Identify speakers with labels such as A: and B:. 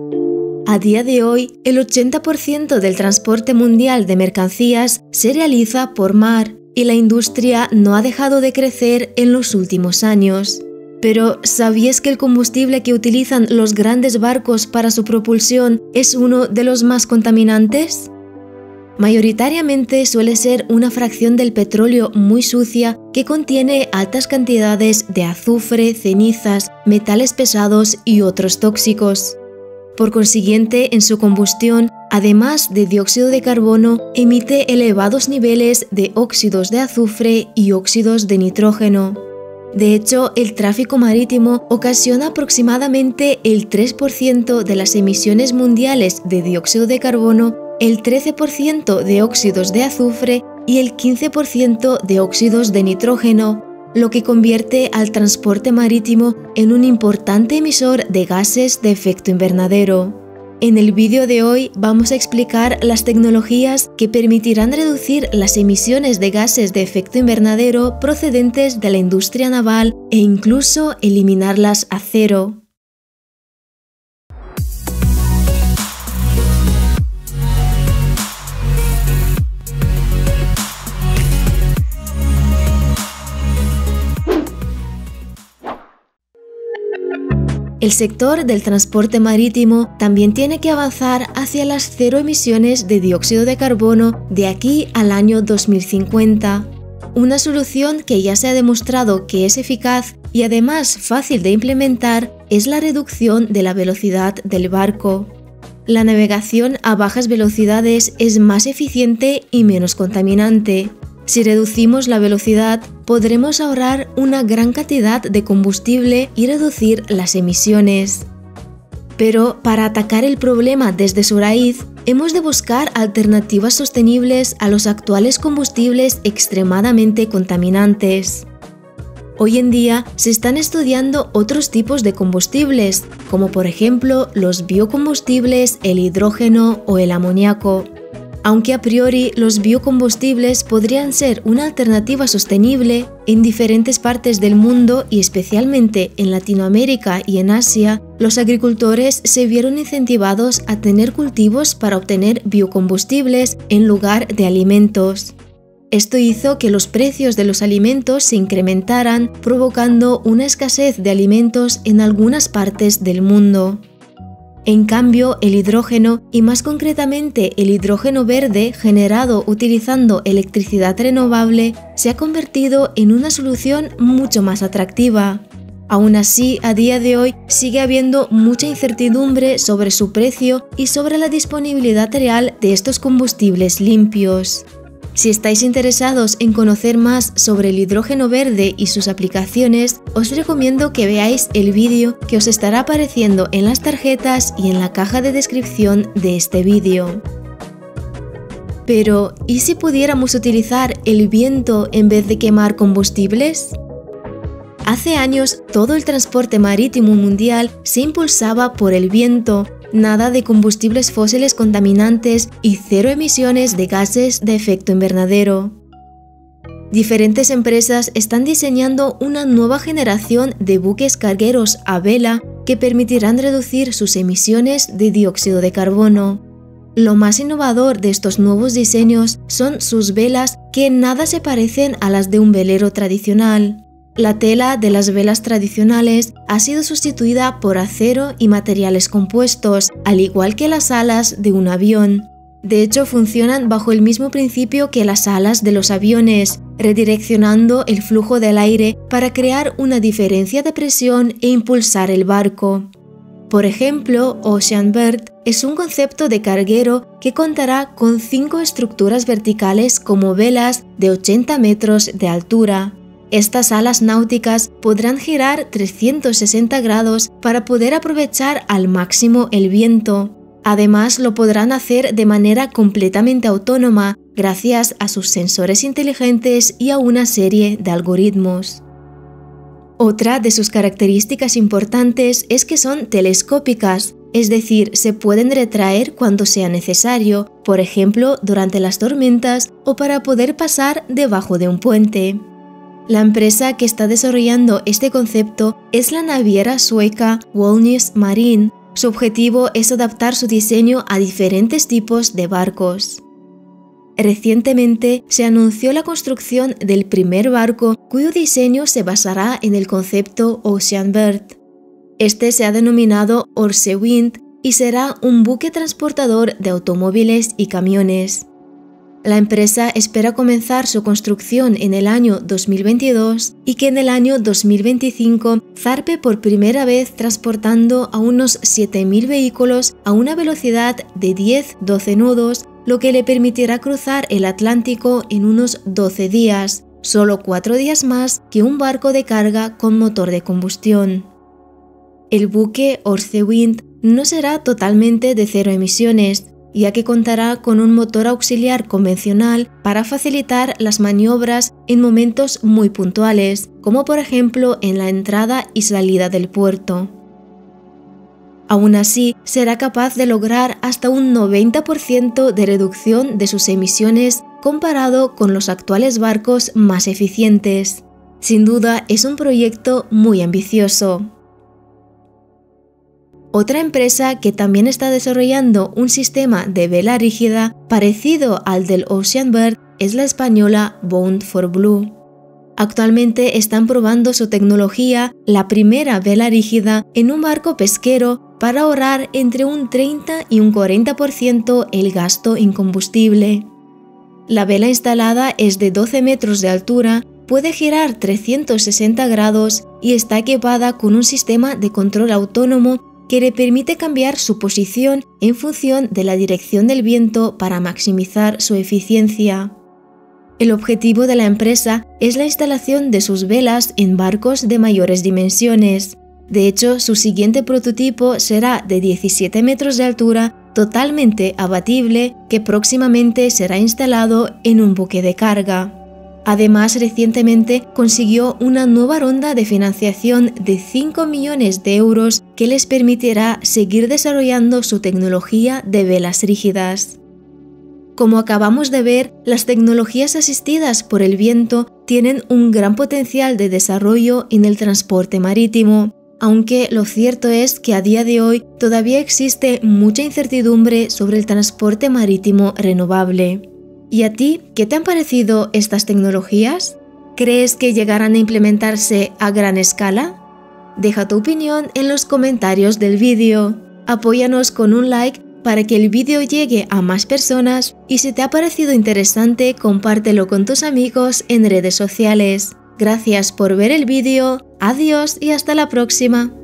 A: A día de hoy, el 80% del transporte mundial de mercancías se realiza por mar y la industria no ha dejado de crecer en los últimos años. Pero, ¿sabías que el combustible que utilizan los grandes barcos para su propulsión es uno de los más contaminantes? Mayoritariamente suele ser una fracción del petróleo muy sucia que contiene altas cantidades de azufre, cenizas, metales pesados y otros tóxicos. Por consiguiente, en su combustión, además de dióxido de carbono, emite elevados niveles de óxidos de azufre y óxidos de nitrógeno. De hecho, el tráfico marítimo ocasiona aproximadamente el 3% de las emisiones mundiales de dióxido de carbono, el 13% de óxidos de azufre y el 15% de óxidos de nitrógeno, lo que convierte al transporte marítimo en un importante emisor de gases de efecto invernadero. En el vídeo de hoy vamos a explicar las tecnologías que permitirán reducir las emisiones de gases de efecto invernadero procedentes de la industria naval e incluso eliminarlas a cero. El sector del transporte marítimo también tiene que avanzar hacia las cero emisiones de dióxido de carbono de aquí al año 2050. Una solución que ya se ha demostrado que es eficaz y además fácil de implementar es la reducción de la velocidad del barco. La navegación a bajas velocidades es más eficiente y menos contaminante. Si reducimos la velocidad, podremos ahorrar una gran cantidad de combustible y reducir las emisiones. Pero para atacar el problema desde su raíz, hemos de buscar alternativas sostenibles a los actuales combustibles extremadamente contaminantes. Hoy en día se están estudiando otros tipos de combustibles, como por ejemplo los biocombustibles, el hidrógeno o el amoníaco. Aunque a priori los biocombustibles podrían ser una alternativa sostenible, en diferentes partes del mundo y especialmente en Latinoamérica y en Asia, los agricultores se vieron incentivados a tener cultivos para obtener biocombustibles en lugar de alimentos. Esto hizo que los precios de los alimentos se incrementaran, provocando una escasez de alimentos en algunas partes del mundo. En cambio, el hidrógeno, y más concretamente el hidrógeno verde generado utilizando electricidad renovable, se ha convertido en una solución mucho más atractiva. Aún así, a día de hoy sigue habiendo mucha incertidumbre sobre su precio y sobre la disponibilidad real de estos combustibles limpios. Si estáis interesados en conocer más sobre el hidrógeno verde y sus aplicaciones, os recomiendo que veáis el vídeo que os estará apareciendo en las tarjetas y en la caja de descripción de este vídeo. Pero, ¿y si pudiéramos utilizar el viento en vez de quemar combustibles? Hace años, todo el transporte marítimo mundial se impulsaba por el viento. Nada de combustibles fósiles contaminantes y cero emisiones de gases de efecto invernadero. Diferentes empresas están diseñando una nueva generación de buques cargueros a vela que permitirán reducir sus emisiones de dióxido de carbono. Lo más innovador de estos nuevos diseños son sus velas que nada se parecen a las de un velero tradicional. La tela de las velas tradicionales ha sido sustituida por acero y materiales compuestos, al igual que las alas de un avión. De hecho, funcionan bajo el mismo principio que las alas de los aviones, redireccionando el flujo del aire para crear una diferencia de presión e impulsar el barco. Por ejemplo, Ocean Bird es un concepto de carguero que contará con 5 estructuras verticales como velas de 80 metros de altura. Estas alas náuticas podrán girar 360 grados para poder aprovechar al máximo el viento. Además, lo podrán hacer de manera completamente autónoma gracias a sus sensores inteligentes y a una serie de algoritmos. Otra de sus características importantes es que son telescópicas, es decir, se pueden retraer cuando sea necesario, por ejemplo, durante las tormentas o para poder pasar debajo de un puente. La empresa que está desarrollando este concepto es la naviera sueca Wallenius Marine, Su objetivo es adaptar su diseño a diferentes tipos de barcos. Recientemente se anunció la construcción del primer barco cuyo diseño se basará en el concepto Ocean Bird. Este se ha denominado Orsewind y será un buque transportador de automóviles y camiones. La empresa espera comenzar su construcción en el año 2022 y que en el año 2025 zarpe por primera vez transportando a unos 7.000 vehículos a una velocidad de 10-12 nudos, lo que le permitirá cruzar el Atlántico en unos 12 días, solo 4 días más que un barco de carga con motor de combustión. El buque Orsewind no será totalmente de cero emisiones, ya que contará con un motor auxiliar convencional para facilitar las maniobras en momentos muy puntuales, como por ejemplo en la entrada y salida del puerto. Aún así, será capaz de lograr hasta un 90% de reducción de sus emisiones comparado con los actuales barcos más eficientes. Sin duda, es un proyecto muy ambicioso. Otra empresa que también está desarrollando un sistema de vela rígida parecido al del Ocean Bird es la española Bound4Blue. Actualmente están probando su tecnología, la primera vela rígida, en un barco pesquero para ahorrar entre un 30 y un 40% el gasto en combustible. La vela instalada es de 12 metros de altura, puede girar 360 grados y está equipada con un sistema de control autónomo que le permite cambiar su posición en función de la dirección del viento para maximizar su eficiencia. El objetivo de la empresa es la instalación de sus velas en barcos de mayores dimensiones. De hecho, su siguiente prototipo será de 17 metros de altura, totalmente abatible, que próximamente será instalado en un buque de carga. Además, recientemente consiguió una nueva ronda de financiación de 5 millones de euros que les permitirá seguir desarrollando su tecnología de velas rígidas. Como acabamos de ver, las tecnologías asistidas por el viento tienen un gran potencial de desarrollo en el transporte marítimo, aunque lo cierto es que a día de hoy todavía existe mucha incertidumbre sobre el transporte marítimo renovable. ¿Y a ti, qué te han parecido estas tecnologías? ¿Crees que llegarán a implementarse a gran escala? Deja tu opinión en los comentarios del vídeo. Apóyanos con un like para que el vídeo llegue a más personas y si te ha parecido interesante, compártelo con tus amigos en redes sociales. Gracias por ver el vídeo, adiós y hasta la próxima.